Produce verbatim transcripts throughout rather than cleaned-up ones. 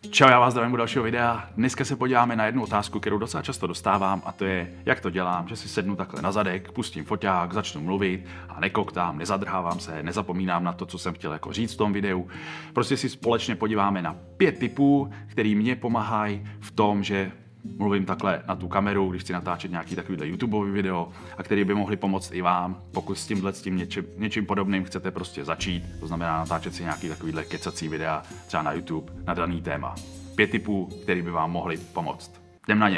Čau, já vás zdravím u dalšího videa. Dneska se podíváme na jednu otázku, kterou docela často dostávám, a to je, jak to dělám, že si sednu takhle na zadek, pustím foťák, začnu mluvit a nekoktám, nezadrhávám se, nezapomínám na to, co jsem chtěl jako říct v tom videu. Prostě si společně podíváme na pět tipů, který mě pomáhají v tom, že mluvím takhle na tu kameru, když chci natáčet nějaký takovýhle YouTubeový video, a který by mohli pomoct i vám, pokud s tímhle s tím něčím, něčím podobným chcete prostě začít, to znamená natáčet si nějaký takovýhle kecací videa třeba na YouTube na daný téma. Pět tipů, který by vám mohli pomoct. Jdem na ně.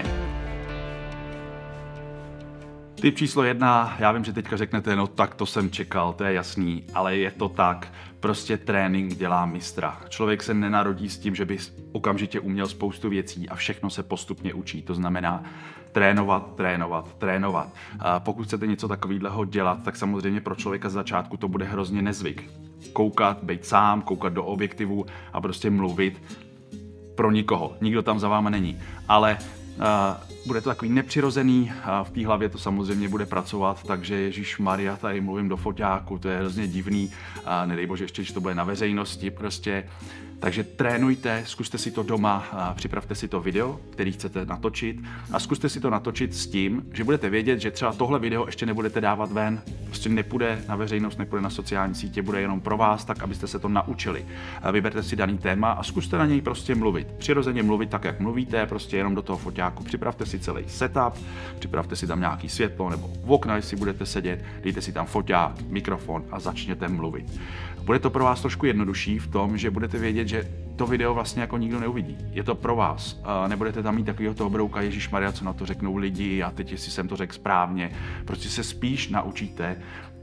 Tip číslo jedna, já vím, že teďka řeknete, no tak to jsem čekal, to je jasný, ale je to tak, prostě trénink dělá mistra. Člověk se nenarodí s tím, že by okamžitě uměl spoustu věcí a všechno se postupně učí, to znamená trénovat, trénovat, trénovat. A pokud chcete něco takového dělat, tak samozřejmě pro člověka z začátku to bude hrozně nezvyk. Koukat, být sám, koukat do objektivu a prostě mluvit pro nikoho, nikdo tam za váma není, ale Uh, bude to takový nepřirozený, uh, v té hlavě to samozřejmě bude pracovat, takže ježišmarja, tady mluvím do foťáku, to je hrozně divný, uh, nedej bože ještě, že to bude na veřejnosti prostě. Takže trénujte, zkuste si to doma, uh, připravte si to video, který chcete natočit a zkuste si to natočit s tím, že budete vědět, že třeba tohle video ještě nebudete dávat ven, prostě nepůjde na veřejnost, nepůjde na sociální sítě, bude jenom pro vás, tak abyste se to naučili. Uh, vyberte si daný téma a zkuste na něj prostě mluvit. Přirozeně mluvit tak, jak mluvíte, prostě jenom do toho foťáku. Připravte si celý setup, připravte si tam nějaký světlo nebo v okna, jestli budete sedět, dejte si tam foťák, mikrofon a začněte mluvit. Bude to pro vás trošku jednodušší v tom, že budete vědět, že to video vlastně jako nikdo neuvidí. Je to pro vás. Nebudete tam mít takového toho brouka, ježišmarja, co na to řeknou lidi a teď jestli jsem to řekl správně. Prostě se spíš naučíte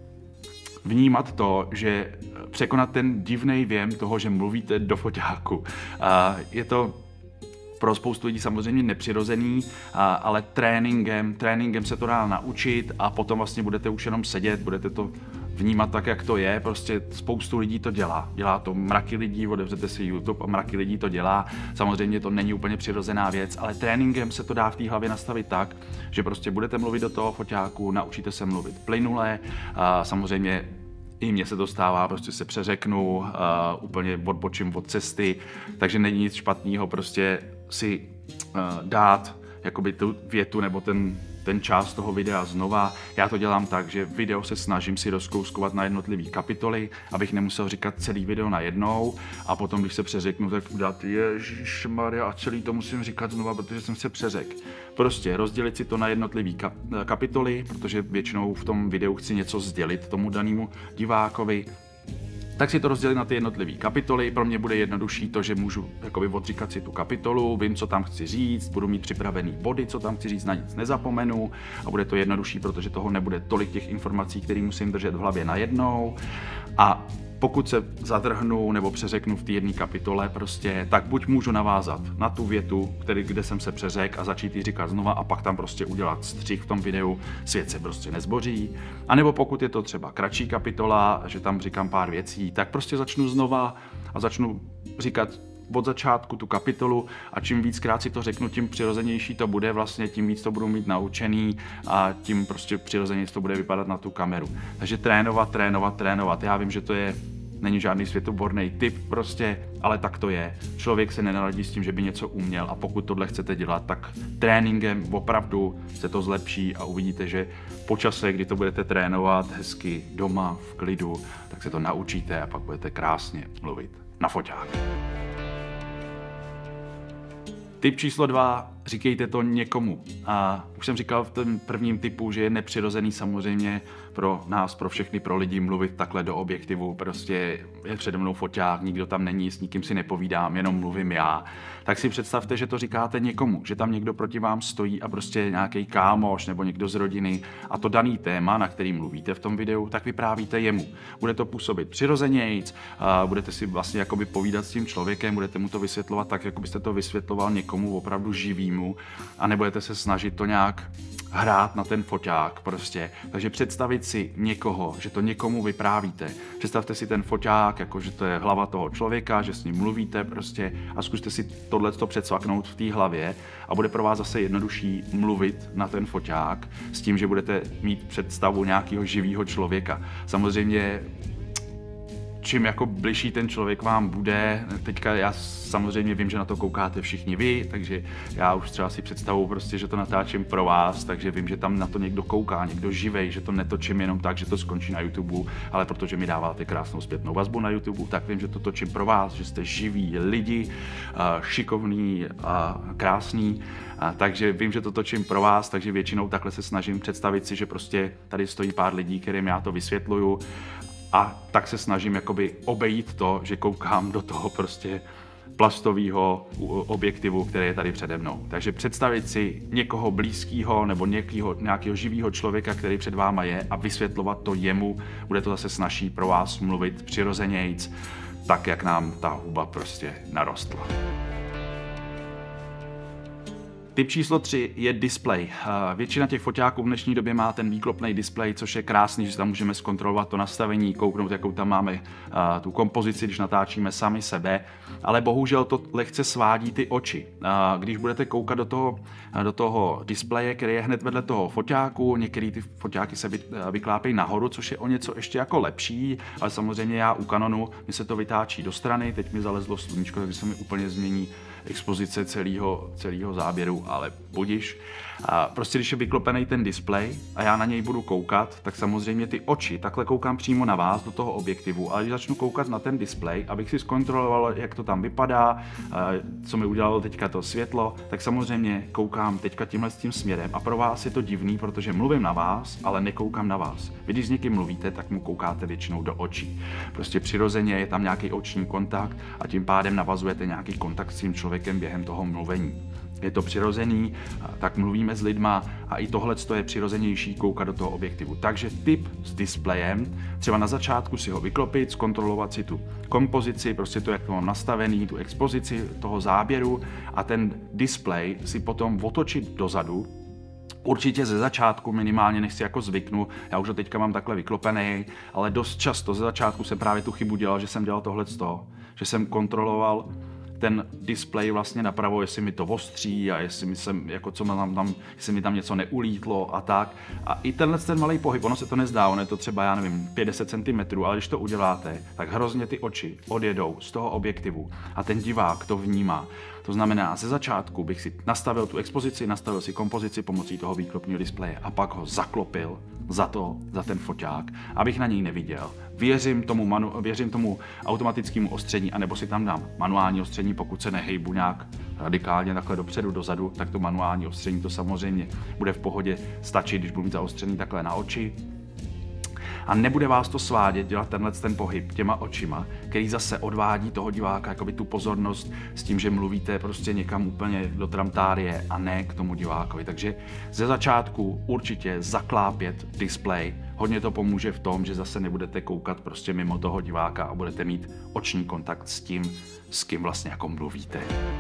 vnímat to, že překonat ten divný věm toho, že mluvíte do foťáku. Je to pro spoustu lidí samozřejmě nepřirozený, ale tréninkem, tréninkem se to dá naučit a potom vlastně budete už jenom sedět, budete to vnímat tak, jak to je, prostě spoustu lidí to dělá. Dělá to mraky lidí, otevřete si YouTube a mraky lidí to dělá. Samozřejmě to není úplně přirozená věc, ale tréninkem se to dá v té hlavě nastavit tak, že prostě budete mluvit do toho foťáku, naučíte se mluvit plynule, a samozřejmě i mně se to stává, prostě se přeřeknu, uh, úplně odbočím od cesty, takže není nic špatného prostě si uh, dát jakoby tu větu nebo ten, ten část toho videa znova. Já to dělám tak, že video se snažím si rozkouskovat na jednotlivé kapitoly, abych nemusel říkat celý video najednou a potom, když se přeřeknu, tak udělat ježišmarja a celý to musím říkat znova, protože jsem se přeřekl. Prostě rozdělit si to na jednotlivé kapitoly, protože většinou v tom videu chci něco sdělit tomu danému divákovi. Tak si to rozdělit na ty jednotlivé kapitoly. Pro mě bude jednodušší to, že můžu jakoby odříkat si tu kapitolu, vím, co tam chci říct, budu mít připravený body, co tam chci říct, na nic nezapomenu a bude to jednodušší, protože toho nebude tolik těch informací, které musím držet v hlavě najednou. A pokud se zadrhnu nebo přeřeknu v té jedné kapitole, prostě, tak buď můžu navázat na tu větu, který, kde jsem se přeřekl a začít ji říkat znova a pak tam prostě udělat střih v tom videu, svět se prostě nezboří. A nebo pokud je to třeba kratší kapitola, že tam říkám pár věcí, tak prostě začnu znova a začnu říkat od začátku tu kapitolu a čím víckrát si to řeknu, tím přirozenější to bude, vlastně tím víc to budu mít naučený a tím prostě přirozeněji to bude vypadat na tu kameru. Takže trénovat, trénovat, trénovat. Já vím, že to je, není žádný světoborný tip prostě, ale tak to je. Člověk se nenarodí s tím, že by něco uměl a pokud tohle chcete dělat, tak tréninkem opravdu se to zlepší a uvidíte, že po čase, kdy to budete trénovat hezky doma, v klidu, tak se to naučíte a pak budete krásně mluvit na foťák. Tip číslo dva, říkejte to někomu. A už jsem říkal v tom prvním tipu, že je nepřirozený samozřejmě pro nás, pro všechny, pro lidi mluvit takhle do objektivu. Prostě je přede mnou foťák, nikdo tam není, s nikým si nepovídám, jenom mluvím já. Tak si představte, že to říkáte někomu, že tam někdo proti vám stojí a prostě nějaký kámoš nebo někdo z rodiny a to daný téma, na který mluvíte v tom videu, tak vyprávíte jemu. Bude to působit přirozenějc, budete si vlastně jakoby povídat s tím člověkem, budete mu to vysvětlovat tak, jako byste to vysvětloval někomu opravdu živýmu a nebudete se snažit to nějak hrát na ten foťák prostě. Takže představit si někoho, že to někomu vyprávíte. Představte si ten foťák, jako že to je hlava toho člověka, že s ním mluvíte prostě a zkuste si tohleto předsvaknout v té hlavě a bude pro vás zase jednodušší mluvit na ten foťák s tím, že budete mít představu nějakého živého člověka. Samozřejmě čím jako bližší ten člověk vám bude, teďka já samozřejmě vím, že na to koukáte všichni vy, takže já už třeba si představuji prostě, že to natáčím pro vás, takže vím, že tam na to někdo kouká, někdo živej, že to netočím jenom tak, že to skončí na YouTube, ale protože mi dáváte krásnou zpětnou vazbu na YouTube, tak vím, že to točím pro vás, že jste živí lidi, šikovní a krásní, takže vím, že to točím pro vás, takže většinou takhle se snažím představit si, že prostě tady stojí pár lidí, kterým já to vysvětluju. A tak se snažím jakoby obejít to, že koukám do toho prostě plastového objektivu, který je tady přede mnou. Takže představit si někoho blízkého nebo nějakého, nějakého živého člověka, který před váma je a vysvětlovat to jemu, bude to zase snazší pro vás mluvit přirozenějc, tak jak nám ta huba prostě narostla. Tip číslo tři je display. Většina těch foťáků v dnešní době má ten výklopný display, což je krásný, že tam můžeme zkontrolovat to nastavení, kouknout, jakou tam máme tu kompozici, když natáčíme sami sebe, ale bohužel to lehce svádí ty oči. Když budete koukat do toho, do toho displeje, který je hned vedle toho foťáku, některé ty foťáky se vyklápějí nahoru, což je o něco ještě jako lepší, ale samozřejmě já u Canonu, mi se to vytáčí do strany, teď mi zalezlo sluníčko, takže se mi úplně změní expozice celého, celého záběru, ale budiš. A prostě když je vyklopený ten displej a já na něj budu koukat, tak samozřejmě ty oči, takhle koukám přímo na vás do toho objektivu, ale když začnu koukat na ten displej, abych si zkontroloval, jak to tam vypadá, co mi udělalo teďka to světlo, tak samozřejmě koukám teďka tímhle s tím směrem a pro vás je to divný, protože mluvím na vás, ale nekoukám na vás. Vy když s někým mluvíte, tak mu koukáte většinou do očí. Prostě přirozeně je tam nějaký oční kontakt a tím pádem navazujete nějaký kontakt s tím člověkem během toho mluvení. Je to přirozený, tak mluvíme s lidma a i tohle je přirozenější koukat do toho objektivu. Takže tip s displejem, třeba na začátku si ho vyklopit, zkontrolovat si tu kompozici, prostě to, jak to mám nastavený, tu expozici toho záběru a ten displej si potom otočit dozadu. Určitě ze začátku minimálně, než si jako zvyknu, já už ho teďka mám takhle vyklopený, ale dost často ze začátku jsem právě tu chybu dělal, že jsem dělal tohleto, že jsem kontroloval ten displej vlastně napravo, jestli mi to ostří a jestli mi, sem, jako co mám tam, jestli mi tam něco neulítlo a tak. A i tenhle ten malý pohyb, ono se to nezdá, ono je to třeba, já nevím, pět až deset centimetrů, ale když to uděláte, tak hrozně ty oči odjedou z toho objektivu a ten divák to vnímá. To znamená, ze začátku bych si nastavil tu expozici, nastavil si kompozici pomocí toho výklopního displeje a pak ho zaklopil za to, za ten foťák, abych na něj neviděl. Věřím tomu, manu, věřím tomu automatickému ostření, anebo si tam dám manuální ostření, pokud se nehejbu nějak radikálně takhle dopředu, dozadu, tak to manuální ostření to samozřejmě bude v pohodě stačit, když budu mít zaostřený takhle na oči. A nebude vás to svádět dělat tenhle ten pohyb těma očima, který zase odvádí toho diváka jakoby tu pozornost s tím, že mluvíte prostě někam úplně do tramtárie a ne k tomu divákovi. Takže ze začátku určitě zaklápět displej. Hodně to pomůže v tom, že zase nebudete koukat prostě mimo toho diváka a budete mít oční kontakt s tím, s kým vlastně jako mluvíte.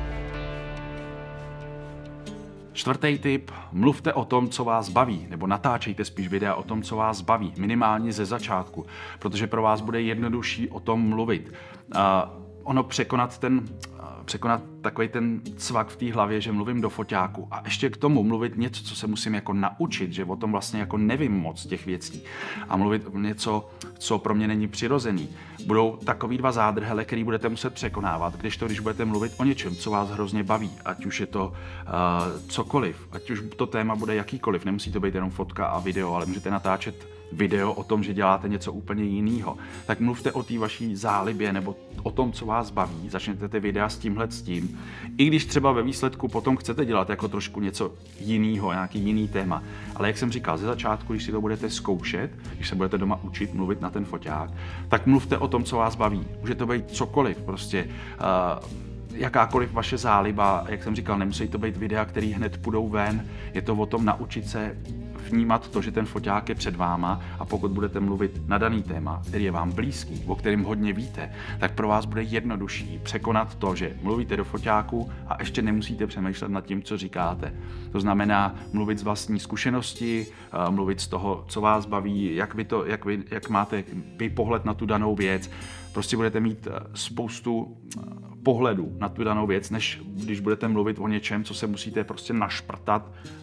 Čtvrtý tip, mluvte o tom, co vás baví, nebo natáčejte spíš videa o tom, co vás baví, minimálně ze začátku, protože pro vás bude jednodušší o tom mluvit. Uh, ono překonat ten, uh, překonat takový ten cvak v té hlavě, že mluvím do foťáku a ještě k tomu mluvit něco, co se musím jako naučit, že o tom vlastně jako nevím moc těch věcí a mluvit něco, co pro mě není přirozený. Budou takový dva zádrhele, který budete muset překonávat, když to, když budete mluvit o něčem, co vás hrozně baví, ať už je to uh, cokoliv, ať už to téma bude jakýkoliv, nemusí to být jenom fotka a video, ale můžete natáčet video o tom, že děláte něco úplně jiného, tak mluvte o té vaší zálibě nebo o tom, co vás baví, začněte ty videa s tímhle s tím. I když třeba ve výsledku potom chcete dělat jako trošku něco jiného, nějaký jiný téma. Ale jak jsem říkal, ze začátku, když si to budete zkoušet, když se budete doma učit mluvit na ten foťák, tak mluvte o tom, co vás baví. Může to být cokoliv, prostě uh, jakákoliv vaše záliba, jak jsem říkal, nemusí to být videa, které hned půjdou ven, je to o tom naučit se vnímat to, že ten foťák je před váma a pokud budete mluvit na daný téma, který je vám blízký, o kterém hodně víte, tak pro vás bude jednodušší překonat to, že mluvíte do foťáku a ještě nemusíte přemýšlet nad tím, co říkáte. To znamená mluvit z vlastní zkušenosti, mluvit z toho, co vás baví, jak, vy to, jak, vy, jak máte vy pohled na tu danou věc. Prostě budete mít spoustu pohledů na tu danou věc, než když budete mluvit o něčem, co se musíte prostě našprtat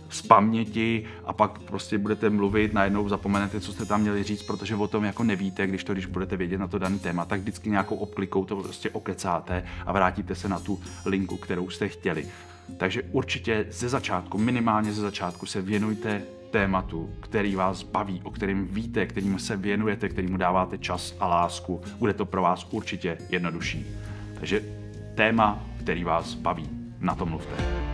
z paměti a pak prostě budete mluvit, najednou zapomenete, co jste tam měli říct, protože o tom jako nevíte, když to, když budete vědět na to daný téma, tak vždycky nějakou obklikou to prostě okecáte a vrátíte se na tu linku, kterou jste chtěli. Takže určitě ze začátku, minimálně ze začátku se věnujte tématu, který vás baví, o kterém víte, kterým se věnujete, kterému dáváte čas a lásku. Bude to pro vás určitě jednodušší. Takže téma, který vás baví, na tom mluvte.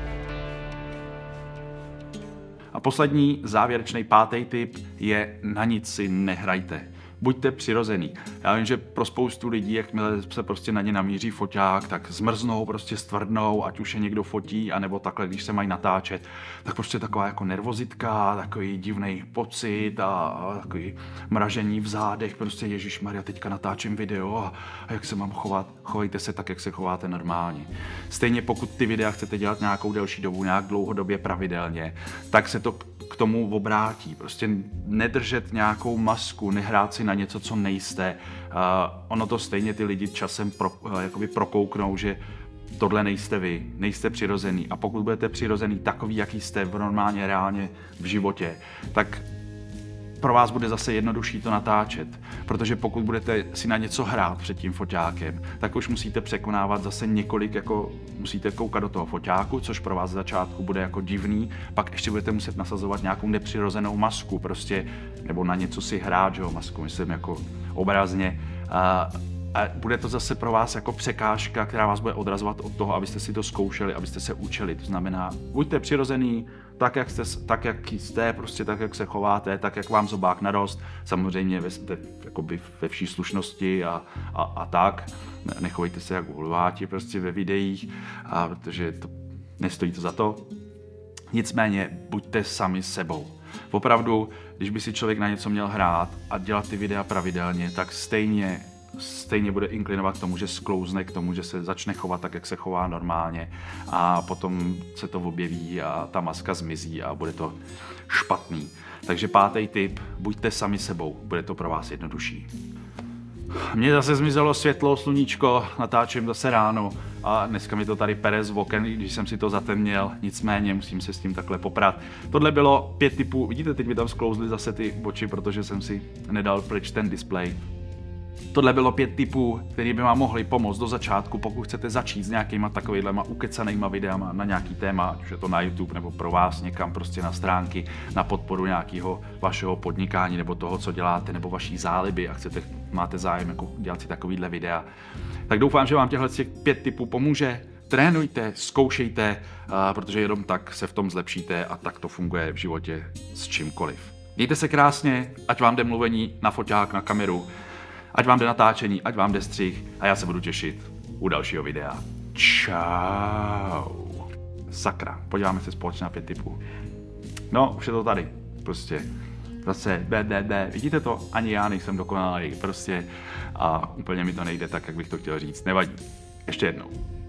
A poslední, závěrečný pátý tip je: na nic si nehrajte. Buďte přirozený. Já vím, že pro spoustu lidí, jakmile se prostě na ně namíří foťák, tak zmrznou, prostě stvrdnou, ať už je někdo fotí, anebo takhle, když se mají natáčet, tak prostě taková jako nervozitka, takový divný pocit a, a takový mražení v zádech, prostě ježišmarja, teďka natáčím video a, a jak se mám chovat, chovejte se tak, jak se chováte normálně. Stejně pokud ty videa chcete dělat nějakou delší dobu, nějak dlouhodobě pravidelně, tak se to k tomu obrátí. Prostě nedržet nějakou masku, nehrát si na něco, co nejste. Uh, ono to stejně ty lidi časem pro, uh, jakoby prokouknou, že tohle nejste vy, nejste přirozený. A pokud budete přirozený takový, jaký jste v normálně, reálně v životě, tak pro vás bude zase jednodušší to natáčet. Protože pokud budete si na něco hrát před tím foťákem, tak už musíte překonávat zase několik, jako musíte koukat do toho foťáku, což pro vás z začátku bude jako divný, pak ještě budete muset nasazovat nějakou nepřirozenou masku, prostě, nebo na něco si hrát, že jo, masku, myslím jako obrazně. A, a bude to zase pro vás jako překážka, která vás bude odrazovat od toho, abyste si to zkoušeli, abyste se učili. To znamená, buďte přirozený, tak jak, jste, tak, jak jste, prostě tak, jak se chováte, tak, jak vám zobák narost, samozřejmě ve, ve, jakoby ve vší slušnosti a, a, a tak. Nechovejte se jak hulváti prostě ve videích, a, protože to, nestojí to za to. Nicméně buďte sami sebou. Opravdu, když by si člověk na něco měl hrát a dělat ty videa pravidelně, tak stejně stejně bude inklinovat k tomu, že sklouzne k tomu, že se začne chovat tak, jak se chová normálně a potom se to objeví a ta maska zmizí a bude to špatný. Takže pátý tip, buďte sami sebou, bude to pro vás jednodušší. Mně zase zmizelo světlo, sluníčko, natáčím zase ráno a dneska mi to tady pere z oken, když jsem si to zatemněl, nicméně musím se s tím takhle poprat. Tohle bylo pět tipů, vidíte, teď mi tam sklouzly zase ty oči, protože jsem si nedal pryč ten displej. Tohle bylo pět tipů, které by vám mohly pomoct do začátku, pokud chcete začít s nějakýma takovýhlema ukecanýma videama na nějaký téma, ať už je to na YouTube nebo pro vás někam prostě na stránky, na podporu nějakého vašeho podnikání nebo toho, co děláte, nebo vaší záliby a chcete, máte zájem jako dělat si takovýhle videa. Tak doufám, že vám těchto pět tipů pomůže. Trénujte, zkoušejte, protože jenom tak se v tom zlepšíte a tak to funguje v životě s čímkoliv. Mějte se krásně, ať vám jde mluvení na foťák, na kameru, ať vám jde natáčení, ať vám jde střih a já se budu těšit u dalšího videa. Čau. Sakra, podíváme se společně na pět tipů. No, už je to tady. Prostě zase B, B, B. Vidíte to? Ani já nejsem dokonalý. Prostě a úplně mi to nejde tak, jak bych to chtěl říct. Nevadí. Ještě jednou.